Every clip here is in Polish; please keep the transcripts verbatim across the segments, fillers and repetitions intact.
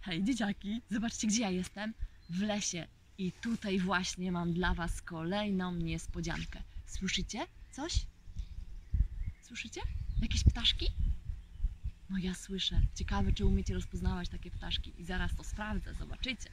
Hej dzieciaki, zobaczcie gdzie ja jestem. W lesie. I tutaj właśnie mam dla was kolejną niespodziankę. Słyszycie coś? Słyszycie? Jakieś ptaszki? No ja słyszę. Ciekawe, czy umiecie rozpoznawać takie ptaszki. I zaraz to sprawdzę, zobaczycie.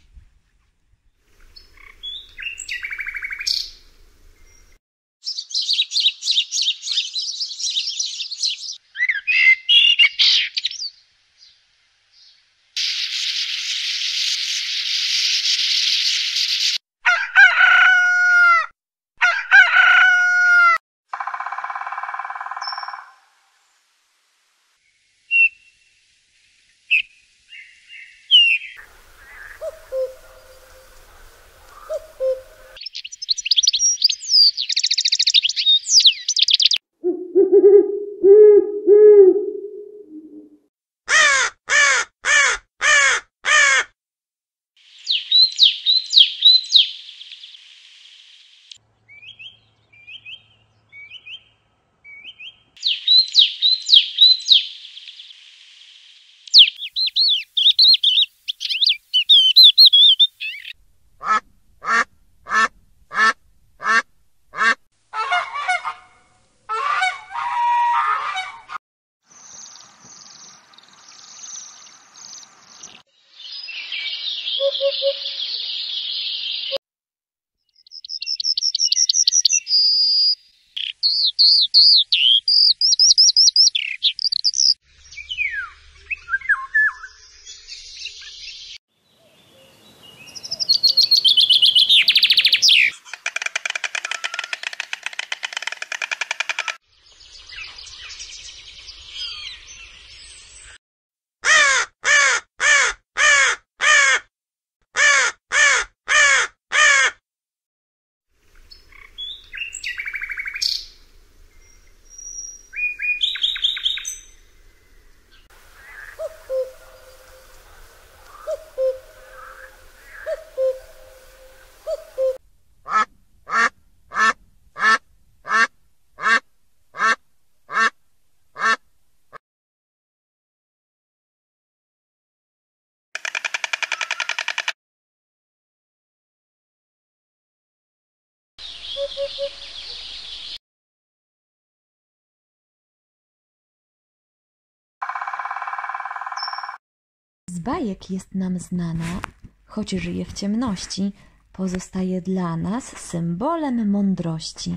Z bajek jest nam znana, choć żyje w ciemności, pozostaje dla nas symbolem mądrości.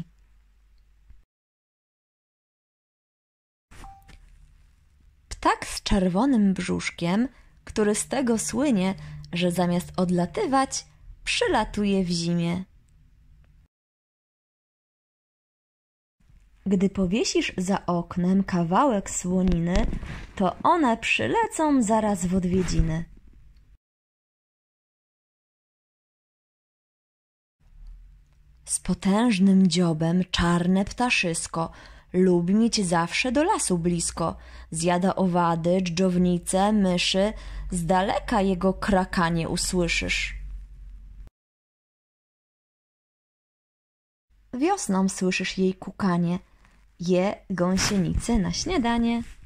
Ptak z czerwonym brzuszkiem, który z tego słynie, że zamiast odlatywać, przylatuje w zimie. Gdy powiesisz za oknem kawałek słoniny, to one przylecą zaraz w odwiedziny. Z potężnym dziobem czarne ptaszysko lubi mieć zawsze do lasu blisko. Zjada owady, dżdżownice, myszy, z daleka jego krakanie usłyszysz. Wiosną słyszysz jej kukanie. Je gąsienice na śniadanie.